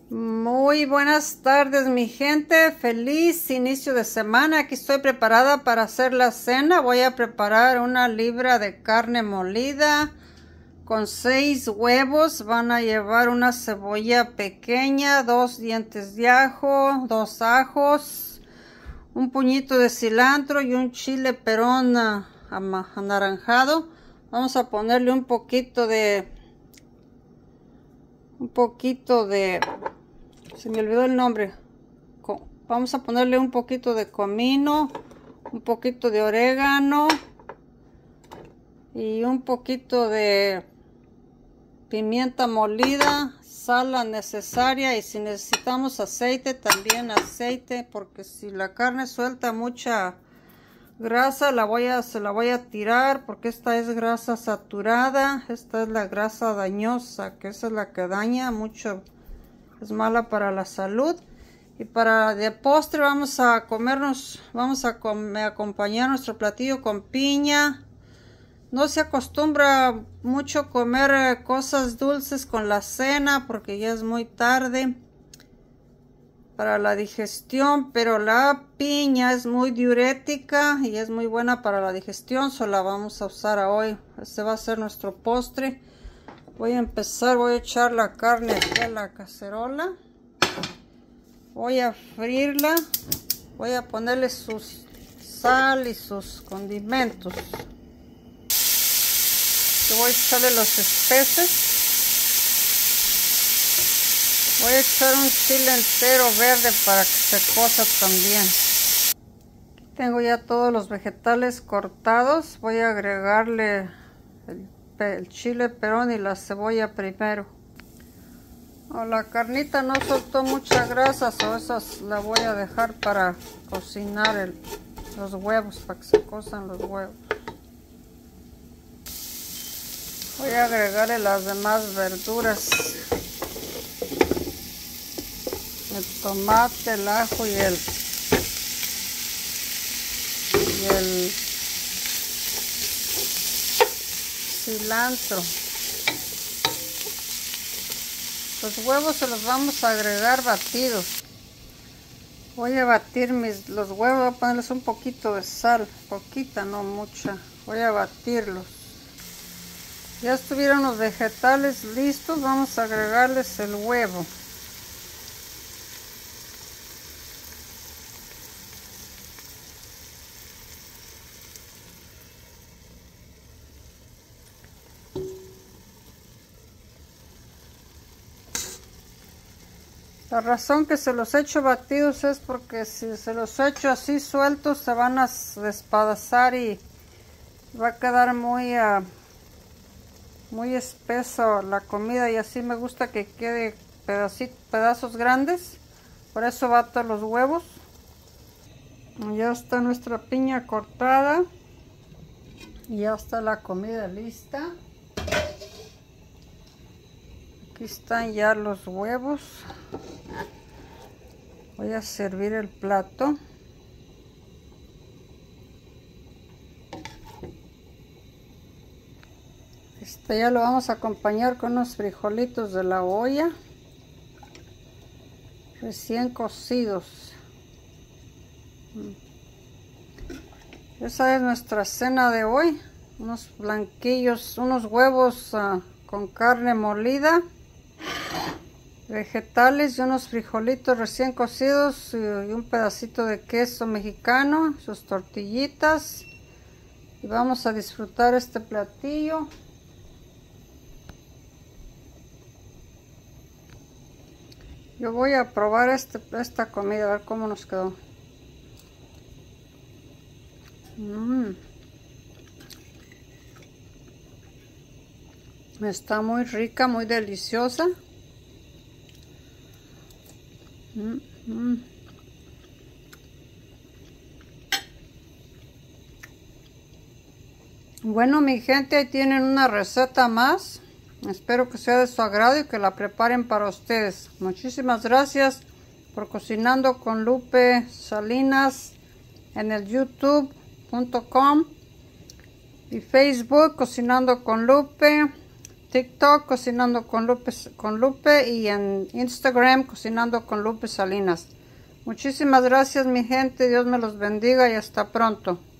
Muy buenas tardes, mi gente. Feliz inicio de semana. Aquí estoy preparada para hacer la cena. Voy a preparar 1 libra de carne molida con 6 huevos. Van a llevar una cebolla pequeña, 2 dientes de ajo, 2 ajos, un puñito de cilantro y un chile perón anaranjado. Vamos a ponerle un poquito de se me olvidó el nombre. Vamos a ponerle un poquito de comino, un poquito de orégano y un poquito de pimienta molida, sal la necesaria, y si necesitamos aceite, también aceite, porque si la carne suelta mucha grasa se la voy a tirar, porque esta es grasa saturada. Esta es la grasa dañosa, que esa es la que daña mucho, es mala para la salud. Y para de postre vamos a acompañar nuestro platillo con piña. No se acostumbra mucho comer cosas dulces con la cena, porque ya es muy tarde para la digestión, pero la piña es muy diurética y es muy buena para la digestión, solo la vamos a usar hoy. Este va a ser nuestro postre. Voy a echar la carne aquí a la cacerola. Voy a freírla. Voy a ponerle su sal y sus condimentos. Voy a echarle los especies. Voy a echar un chile entero verde para que se cosa también. Aquí tengo ya todos los vegetales cortados. Voy a agregarle el chile perón y la cebolla primero. La carnita no soltó mucha grasa, esa la voy a dejar para cocinar los huevos, para que se cosan los huevos. Voy a agregarle las demás verduras. El tomate, el ajo y el cilantro. Los huevos se los vamos a agregar batidos. Voy a batir los huevos, voy a ponerles un poquito de sal, poquita, no mucha. Voy a batirlos. Ya estuvieron los vegetales listos, vamos a agregarles el huevo. La razón que se los echo batidos es porque si se los echo así sueltos se van a despedazar y va a quedar muy espeso la comida, y así me gusta que quede pedazos grandes. Por eso bato los huevos. Ya está nuestra piña cortada y ya está la comida lista. Aquí están ya los huevos. Voy a servir el plato. Ya lo vamos a acompañar con unos frijolitos de la olla recién cocidos. Esa es nuestra cena de hoy. Unos blanquillos, unos huevos con carne molida, vegetales y unos frijolitos recién cocidos y un pedacito de queso mexicano, sus tortillitas, y vamos a disfrutar este platillo. Yo voy a probar esta comida, a ver cómo nos quedó. Está muy rica, muy deliciosa. Bueno, mi gente, ahí tienen una receta más. Espero que sea de su agrado y que la preparen para ustedes. Muchísimas gracias por Cocinando con Lupe Salinas en el youtube.com y Facebook Cocinando con Lupe, TikTok Cocinando con Lupe y en Instagram Cocinando con Lupe Salinas. Muchísimas gracias mi gente, Dios me los bendiga y hasta pronto.